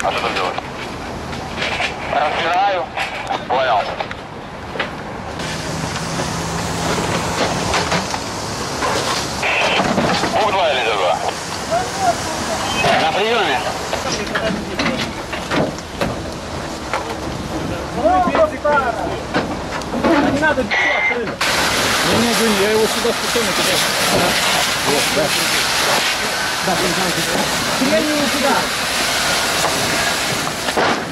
А что там делать? Разбираю. Понял. Бук 2 или 2? На приеме. Не надо открыть. Не, Жень, я его сюда спокойно туда. Вот, да. Да, я не сюда.